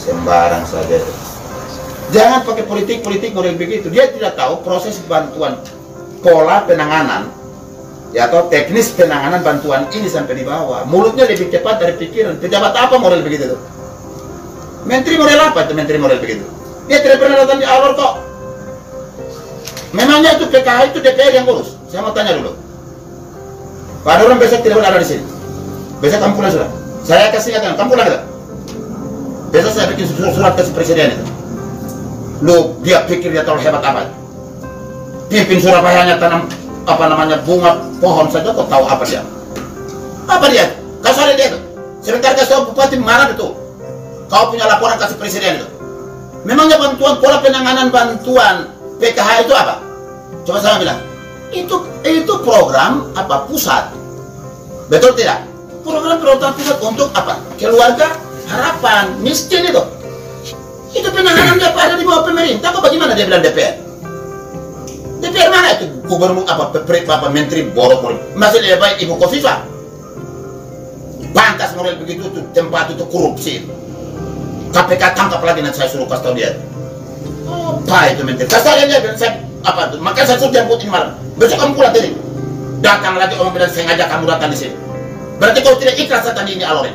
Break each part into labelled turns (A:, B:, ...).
A: Sembarang saja itu. Jangan pakai politik model begitu. Dia tidak tahu proses bantuan, pola penanganan, ya atau teknis penanganan bantuan ini sampai di bawah. Mulutnya lebih cepat dari pikiran. Pejabat apa model begitu tuh? Menteri model apa itu menteri model begitu? Dia tidak pernah datang di awal kok. Memangnya itu PKH itu DPR yang urus? Saya mau tanya dulu. Pak orang besok tidak boleh ada di sini. Besok kamu pulang sudah. Saya kasih ingatkan, kamu pulang tidak? Besok saya bikin surat kasih presiden itu. Lu dia pikir dia terlalu hebat apa? Pimpin Surabaya hanya tanam apa namanya bunga pohon saja, kau tahu apa dia? Apa dia? Kau sorry dia itu. Sebentar kasih bupati marah itu. Kau punya laporan kasih presiden itu. Memangnya bantuan pola penanganan bantuan PKH itu apa? Coba saya bilang. Itu program apa pusat? Betul tidak? Program pusat untuk apa? Keluarga harapan miskin itu. Itu penanganan dia ada di bawah pemerintah. Apa bagaimana dia bilang DPR? DPR mana itu? Gubernur apa menteri borok masih lebih baik Ibu Kofifa. Pantas model begitu tuh tempat itu korupsi. KPK tangkap lagi nanti saya suruh kasih tahu dia. Apa itu menteri? Kasih dia bilang saya apa tuh? Maka saya suruh jemput ini malam. Besok kamu pulang tadi. Datang lagi orang bilang sengaja kamu datang di sini. Berarti kau tidak ikhlas datang di ini Alore.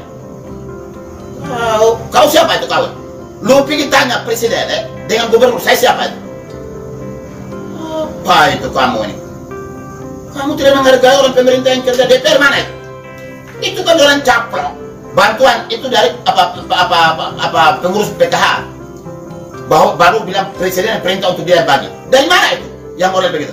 A: Kau siapa itu kau? Lu pergi tanya presiden dengan gubernur saya siapa itu? Apa itu kamu ini? Kamu tidak menghargai orang pemerintah yang kerja DPR mana itu? Itu kan orang caplok. Bantuan itu dari apa pengurus PKH. Baru bilang presiden perintah untuk dia bagi. Dari mana itu? Yang boleh begitu.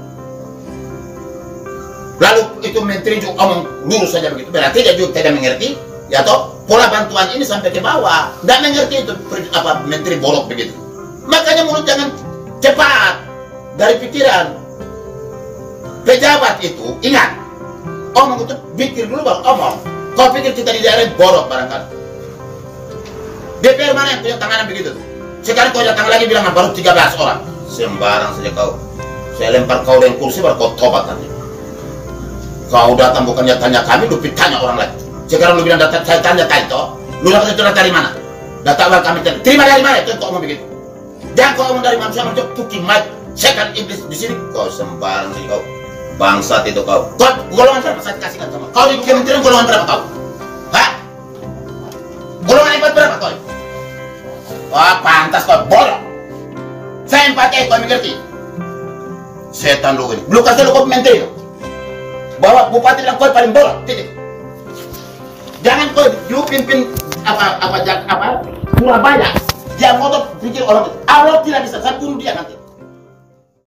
A: Lalu itu menteri juga omong lurus saja begitu. Berarti dia juga tidak mengerti. Ya toh pola bantuan ini sampai ke bawah. Tidak mengerti itu apa menteri bolok begitu. Makanya mulut jangan cepat dari pikiran. Pejabat itu ingat omong itu pikir dulu baru omong. Kau pikir kita di daerah borok barangkali. DPR mana yang punya tanganan begitu? Sekarang kau datang lagi bilang baru 13 orang. Sembarang saja kau. Saya lempar kau dengan kursi baru kau tobat nanti. Kau datang bukannya tanya kami, lu tanya orang lain. Sekarang lu bilang data saya tanya kali toh. Lu dapat itu dari mana? Data awal kami terima dari mana itu kau ngomong begitu? Jangan kau ngomong dari manusia tuking mic. Saya kan iblis di sini. Kau sembarang saja kau. Bangsat itu kau. Kau golongan berapa? Saya kasihkan sama kau di kementerian golongan berapa kau? Hah? Golongan hebat berapa kau? Wah pantas kau bolong. Saya empati kau mengerti. Setan lu ini. Lu kasih lu kau menteri itu. Bawa bupati bilang kau paling bolong. Titik. Jangan kau lu pimpin apa Surabaya. Dia ngotot pikir orang itu. Allah tidak bisa. Saya pun